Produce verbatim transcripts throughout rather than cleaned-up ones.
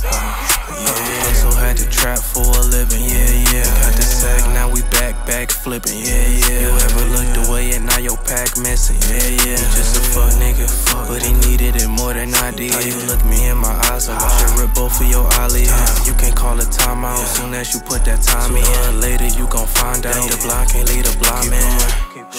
Yeah, so had to trap for a living, yeah, yeah. Got the sack, now we back, back flipping, yeah, yeah. You ever looked away and now your pack missing, yeah, yeah. You just a fuck nigga, but he needed it more than I did. How you look me in my eyes, I watch it rip both of your eyelids. You can't call it time out, soon as you put that time in. Later you gon' find out, the blind can't lead a blind man.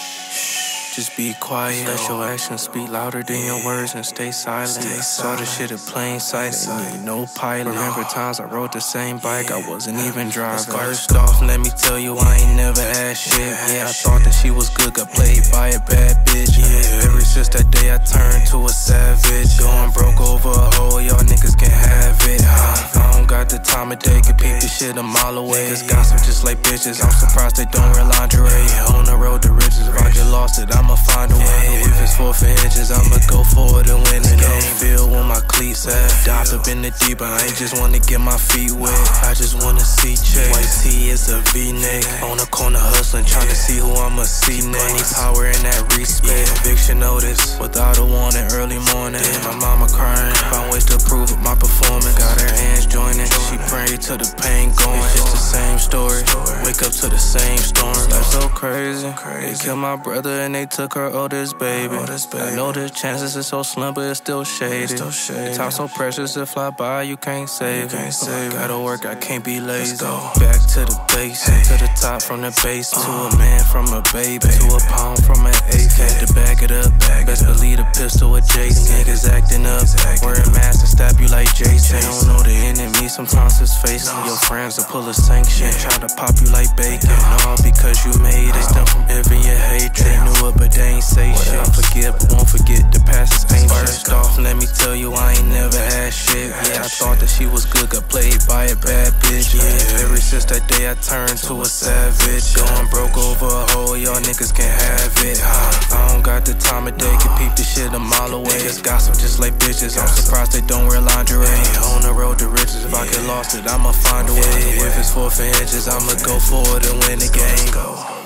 Just be quiet, let your actions speak louder than your words and stay silent. Saw the shit in plain sight, ain't no pilot. Remember times I rode the same bike, I wasn't even driving. First off, let me tell you, I ain't never had shit. Yeah, I thought that she was good, got played by a bad bitch. Yeah, ever since that day I turned to a savage. Going broke over a hole, y'all niggas can have it. I don't got the time of day, can peep this shit a mile away. Cause gossip just like bitches, I'm surprised they don't wear lingerie. On the road to riches, if I get lost it, I'ma find a way. If it's four for inches, I'ma go for it and win the game. Feel when my cleats at, dive up in the deep, I ain't just wanna get my feet wet, I just wanna see check. White tee is a V-neck, on the corner hustling, tryna see who I'ma see next. Power in that respect, eviction notice, without a warning, early morning. My mama crying, found ways to prove it, my performance. Got her hands joining, she prayed to the pain going. It's just the same story, wake up to the same storm. Life's so crazy, they killed my brother and they took her oldest baby. I know the chances is so slim, but it's still shady. The time so precious, it fly by, you can't save it. Gotta work, I can't be lazy. Back to the base, to the top from the base. To a man from a baby, to a pound from an eighth. Had to back it up, best believe the pistol adjacent. Niggas acting up, wearing masks to stab you like Jason. They don't know the enemy, sometimes it's facing. Your friends will pull a sanction, try to pop you like bacon. All because you made it, stem from envy and hatred. They knew it, but they ain't say shit. I forget, but won't forget the past is ancient. First off, let me tell you, I ain't never had shit. Yeah, I thought that she was good, got played by a bad bitch. Yeah, ever since that day I turned to a savage. Going broke over a hole, y'all niggas can have it. I don't got the time of day, can peep this shit a mile away. Just gossip just like bitches, I'm surprised they don't wear lingerie. On the road to riches, if I get lost it, I'ma find a way. If it's four for inches, I'ma go for it and win the game.